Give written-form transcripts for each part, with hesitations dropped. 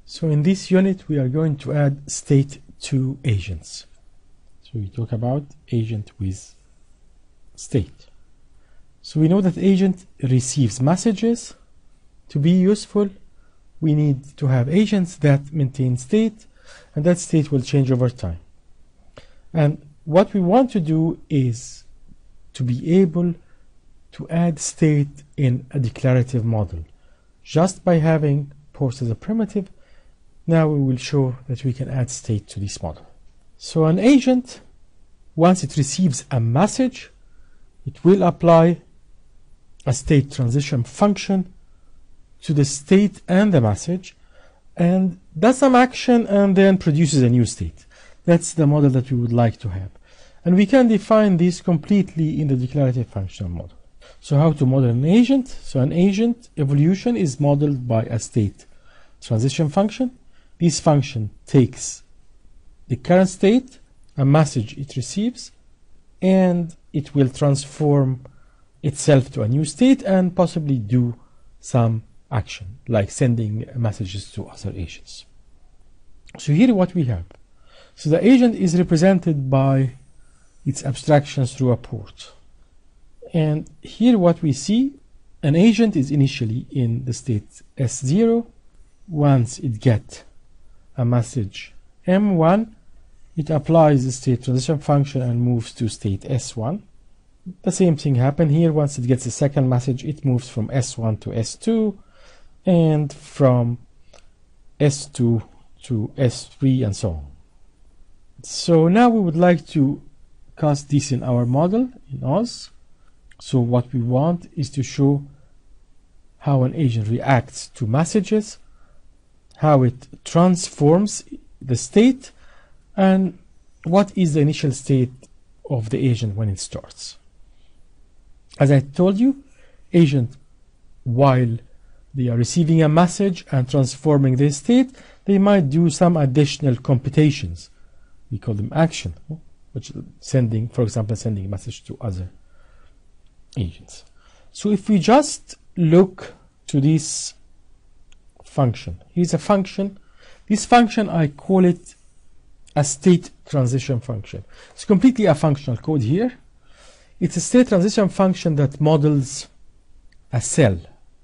So in this unit we are going to add state to agents. So we talk about agent with state. So we know that agent receives messages. To be useful, we need to have agents that maintain state, and that state will change over time. And what we want to do is to be able to add state in a declarative model. Just by having port as a primitive, now we will show that we can add state to this model. So an agent, once it receives a message, it will apply a state transition function to the state and the message, and does some action and then produces a new state. That's the model that we would like to have. And we can define this completely in the declarative functional model. So how to model an agent? So an agent evolution is modeled by a state transition function. This function takes the current state, a message it receives, and it will transform itself to a new state and possibly do some action, like sending messages to other agents. So here what we have. So the agent is represented by its abstractions through a port. And here what we see, an agent is initially in the state S0. Once it gets a message M1, it applies the state transition function and moves to state S1. The same thing happens here. Once it gets a second message, it moves from S1 to S2, and from S2 to S3, and so on. So now we would like to cast this in our model in Oz. So what we want is to show how an agent reacts to messages, how it transforms the state, and what is the initial state of the agent when it starts. As I told you, agent, while they are receiving a message and transforming their state, they might do some additional computations. We call them action, which is sending, for example, sending a message to other agents. So if we just look to this function, here's a function. This function, I call it a state transition function. It's completely a functional code here. It's a state transition function that models a cell.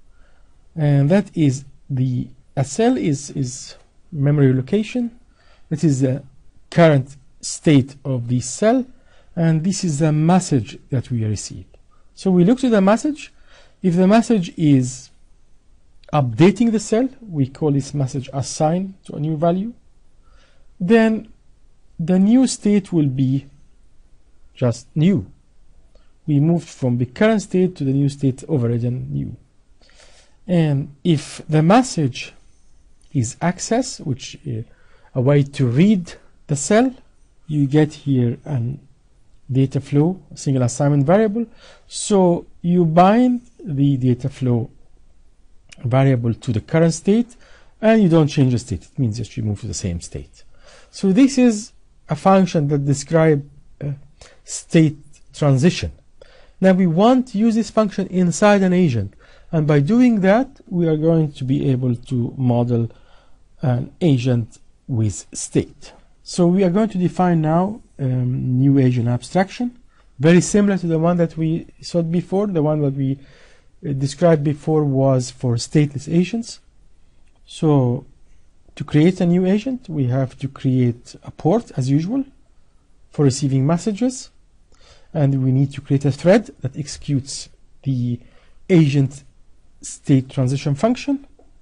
And that is a cell is memory location. That is the current state of this cell, and this is the message that we received. So we look to the message. If the message is updating the cell, we call this message assign to a new value. Then the new state will be just new. We moved from the current state to the new state overridden new. And if the message is access, which is a way to read the cell, you get here an data flow, a single assignment variable. So you bind the data flow variable to the current state, and you don't change the state. It means that you move to the same state. So this is a function that describes state transition. Now we want to use this function inside an agent, and by doing that we are going to be able to model an agent with state. So we are going to define now new agent abstraction, very similar to the one that we saw before. The one that we described before was for stateless agents. So to create a new agent, we have to create a port as usual for receiving messages, and we need to create a thread that executes the agent state transition function,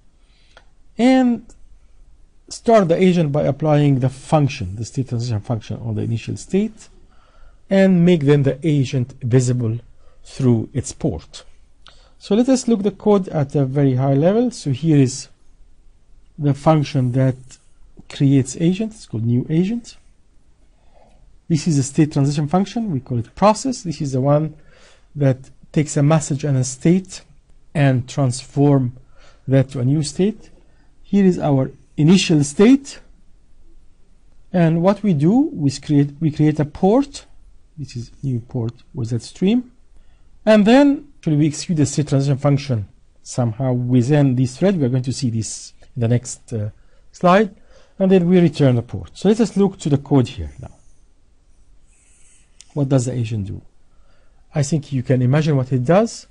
and start the agent by applying the function, the state transition function, on the initial state, and make then the agent visible through its port. So let us look the code at a very high level. So here is the function that creates agent. It's called new agent. This is a state transition function. We call it process. This is the one that takes a message and a state and transform that to a new state. Here is our initial state, and what we do is we create a port. This is new port with that stream, and then we execute the state transition function somehow within this thread. We are going to see this in the next slide, and then we return a port. So let us look to the code here now. What does the agent do? I think you can imagine what it does.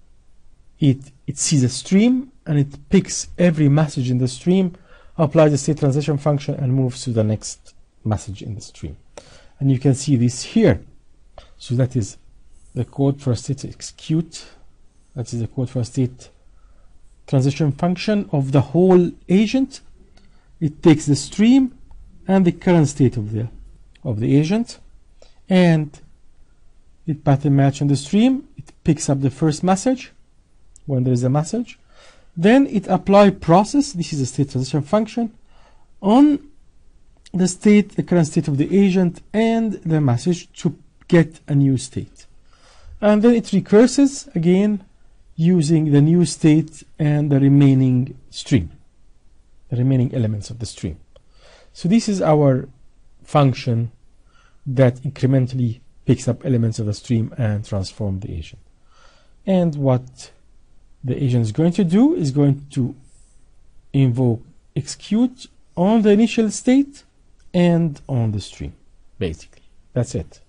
It sees a stream and it picks every message in the stream, applies the state transition function, and moves to the next message in the stream. And you can see this here. So that is the code for a state execute. That is the code for a state transition function of the whole agent. It takes the stream and the current state of the agent, and it pattern match on the stream. It picks up the first message when there is a message. Then it apply process, this is a state transition function, on the current state of the agent and the message to get a new state. And then it recurses again using the new state and the remaining stream, the remaining elements of the stream. So this is our function that incrementally picks up elements of the stream and transform the agent. And what the agent is going to do is going to invoke execute on the initial state and on the stream, basically. That's it.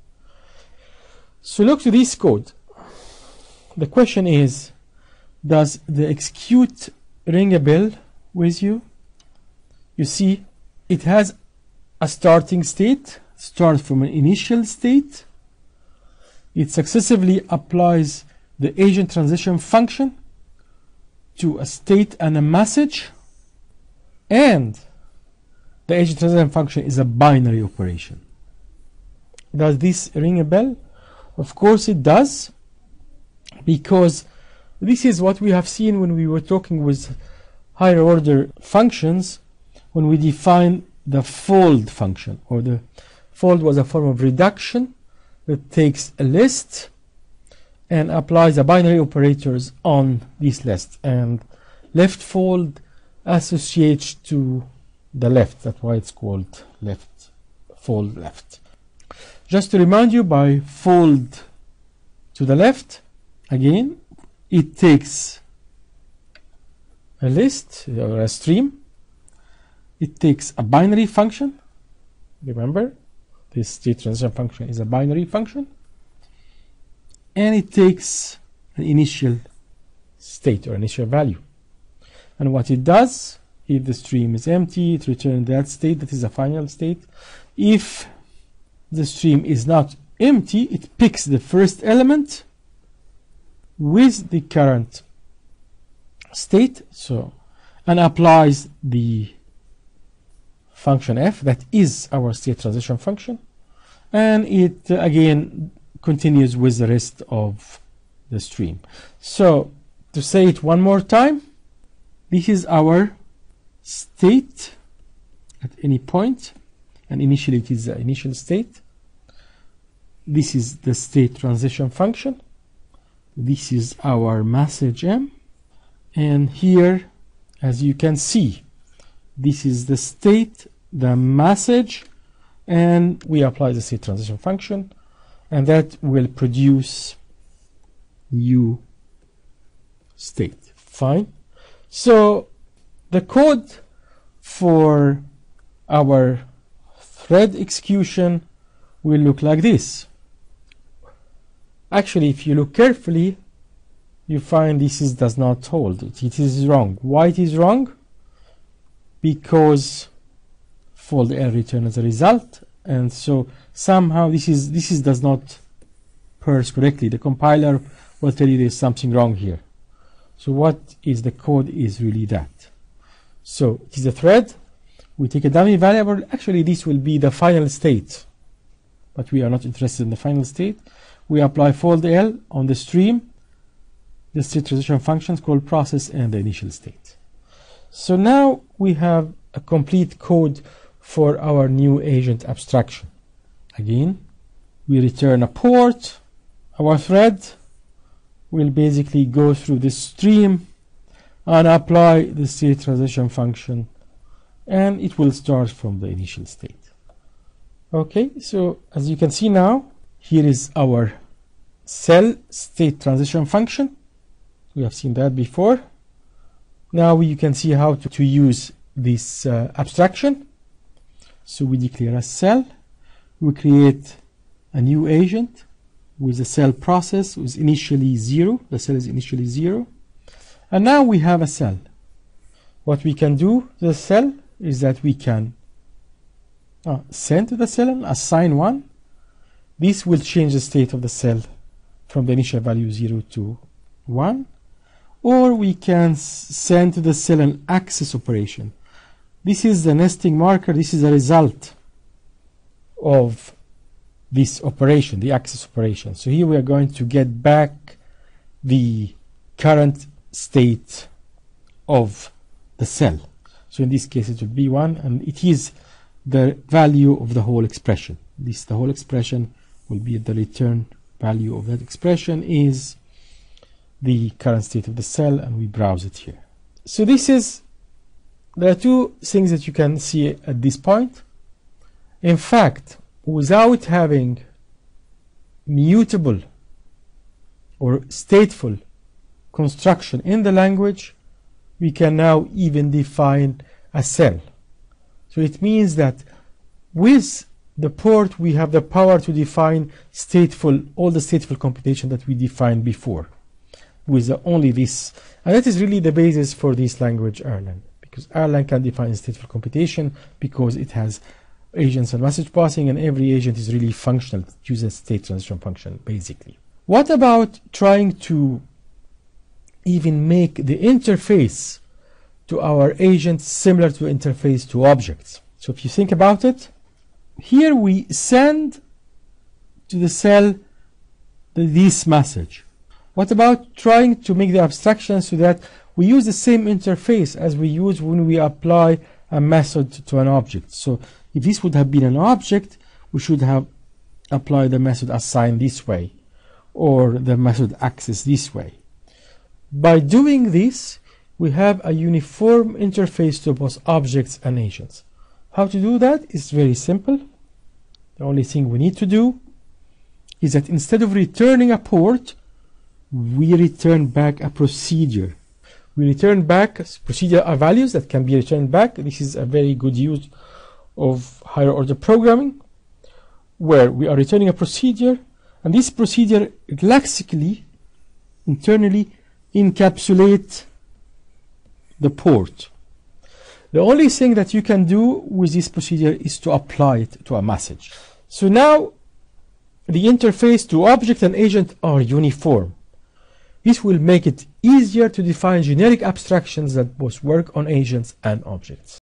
So look to this code. The question is, does the execute ring a bell with you? You see, it has a starting state, starts from an initial state. It successively applies the agent transition function to a state and a message, and the agent transition function is a binary operation. Does this ring a bell? Of course it does, because this is what we have seen when we were talking with higher order functions, when we define the fold function, or the fold was a form of reduction that takes a list and applies the binary operators on this list, and left fold associates to the left. That's why it's called left fold left. Just to remind you, by fold to the left, again, it takes a list or a stream. It takes a binary function. Remember, this state transition function is a binary function. And it takes an initial state or initial value. And what it does, if the stream is empty, it returns that state, that is a final state. If the stream is not empty, it picks the first element with the current state, and applies the function f, that is our state transition function, and it again continues with the rest of the stream. So to say it one more time, this is our state at any point, and initially it is the initial state. This is the state transition function. This is our message m, and here, as you can see, this is the state, the message, and we apply the state transition function, and that will produce new state. Fine. So the code for our thread execution will look like this. Actually, if you look carefully, you find this does not hold. It is wrong. Why it is wrong? Because fold L return as a result, and so somehow this does not parse correctly. The compiler will tell you there's something wrong here. So what is the code is really that. So it is a thread. We take a dummy variable. Actually, this will be the final state, but we are not interested in the final state. We apply fold L on the stream, the state transition functions called process, and the initial state. So now we have a complete code for our new agent abstraction. Again, we return a port. Our thread will basically go through this stream and apply the state transition function, and it will start from the initial state. Okay, so as you can see now, here is our cell state transition function. We have seen that before. Now you can see how to use this abstraction. So we declare a cell, we create a new agent with a cell process with initially 0, the cell is initially 0, and now we have a cell. What we can do to the cell is that we can send to the cell and assign 1. This will change the state of the cell from the initial value 0 to 1. Or we can send to the cell an access operation. This is the nesting marker. This is the result of this operation, the access operation. So here we are going to get back the current state of the cell. So in this case it will be 1, and it is the value of the whole expression. The whole expression will be the return value of that expression is the current state of the cell, and we browse it here. So there are two things that you can see at this point. In fact, without having mutable or stateful construction in the language, we can now even define a cell. So it means that with the port we have the power to define all the stateful computation that we defined before with only this. And that is really the basis for this language Erlang, because Erlang can define stateful computation because it has agents and message passing, and every agent is really functional. It uses state transition function basically. What about trying to even make the interface to our agent similar to interface to objects? So if you think about it, here we send to the cell this message. What about trying to make the abstraction so that we use the same interface as we use when we apply a method to an object? So if this would have been an object, we should have applied the method assign this way, or the method access this way. By doing this, we have a uniform interface to both objects and agents. How to do that is very simple. The only thing we need to do is that instead of returning a port, we return back a procedure. We return back procedure values that can be returned back. This is a very good use of higher order programming, where we are returning a procedure, and this procedure lexically internally encapsulates the port. The only thing that you can do with this procedure is to apply it to a message. So now the interface to object and agent are uniform. This will make it easier to define generic abstractions that both work on agents and objects.